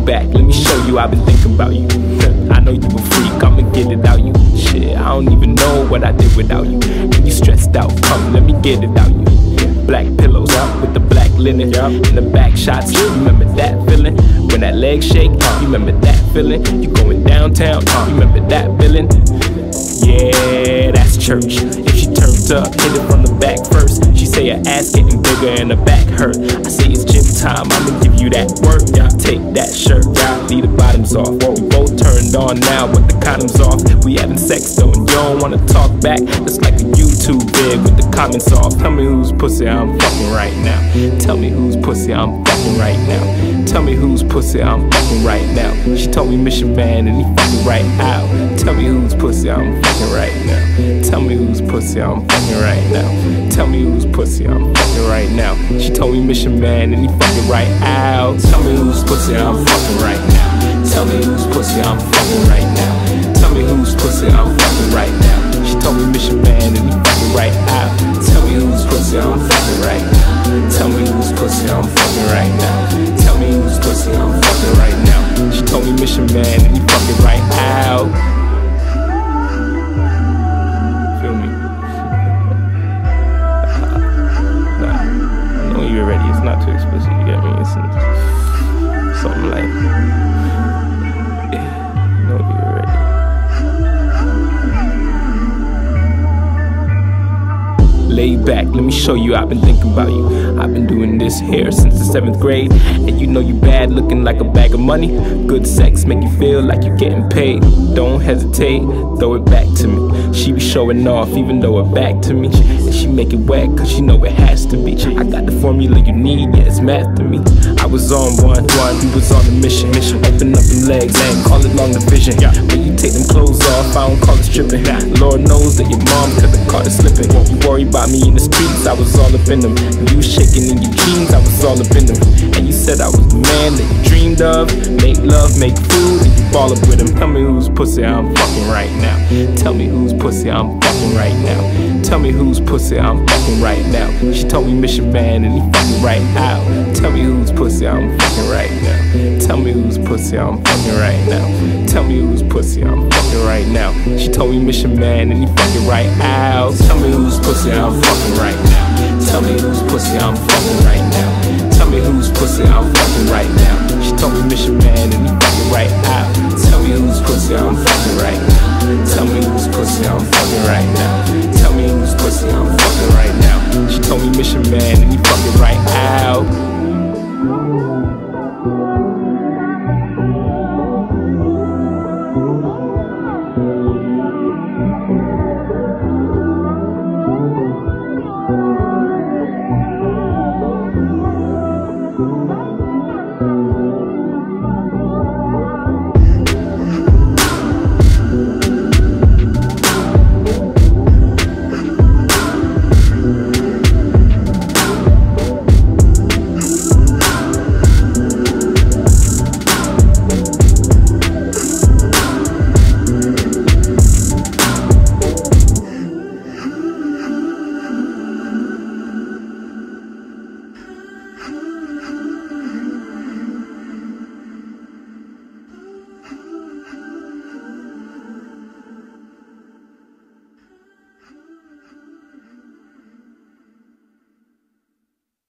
back, let me show you, I've been thinking about you. I know you a freak, I'ma get it out you. Shit, I don't even know what I did without you. And you stressed out, come, let me get it out you. Black pillows with the black linen and the back shots. You remember that feeling? When that leg shake, you remember that feeling? You going downtown, you remember that feeling? Yeah, that's church. If she turns up, hit it from the back first. She say her ass getting bigger and her back hurt. I say it's gym time, I'ma give you that work. Take that shirt, leave the bottoms off. We both turned on now, but the condoms off. We having sex though, and you don't wanna talk back. It's like a YouTube vid with the comments off. Tell me whose pussy I'm fucking right now. Tell me whose pussy I'm fucking right now. Tell me whose pussy I'm fucking right now. She told me Mission Man and he fucking right out. Tell me whose pussy I'm fucking right now. Tell me whose pussy I'm fucking right now. Tell me whose pussy I'm fucking right now. She told me Mission Man and he fucking right out. Tell me whose pussy I'm fucking right now. Tell me whose pussy I'm fucking right now. Tell me whose pussy I'm fucking right now. She told me Mission Man and he fucking right out. Tell me whose pussy I'm fucking right now. Tell me whose pussy I'm fucking right now. Tell me whose pussy I'm fucking right now. She told me Mission Man and he fucking right out. Feel me? Nah, I know you're ready. It's not too explicit, you get me? It's something like, yeah, I know you're ready. Lay back, let me show you, I've been thinking about you. I've been doing this here since the 7th grade. And you know you bad, looking like a bag of money. Good sex, make you feel like you're getting paid. Don't hesitate, throw it back to me. She be showing off even though her back to me. And she make it wet cause she know it has to be. I got the formula you need, yeah, it's math to me. I was on one, we was on a mission. Open up them legs, call it long division. When you take them clothes off, I don't call it stripping. Lord knows that your mom could've caught it slipping. You worry about me in the streets, I was all up in them. And you shaking in your jeans, I was all up in them. And you said I was the man that you dreamed of. Make love, make food, and you fall up with him. Tell me whose pussy I'm fucking right now. Tell me whose pussy I'm fucking right now. Tell me whose pussy I'm fucking right now. She told me Mission Man and he fucking right out. Tell me whose pussy I'm fucking right now. Tell me whose pussy I'm fucking right now. Tell me whose pussy I'm fucking right now. She told me Mission Man and he fucking right out. Tell me whose pussy I'm fucking right now. Tell me whose pussy I'm fucking right now. Tell me whose pussy I'm fucking right now. She told me Mission Man and he fucking right out. Tell me whose pussy I'm fucking right now. Tell me whose pussy I'm fucking right now. Tell me whose pussy I'm fucking right now. She told me Mission Man and he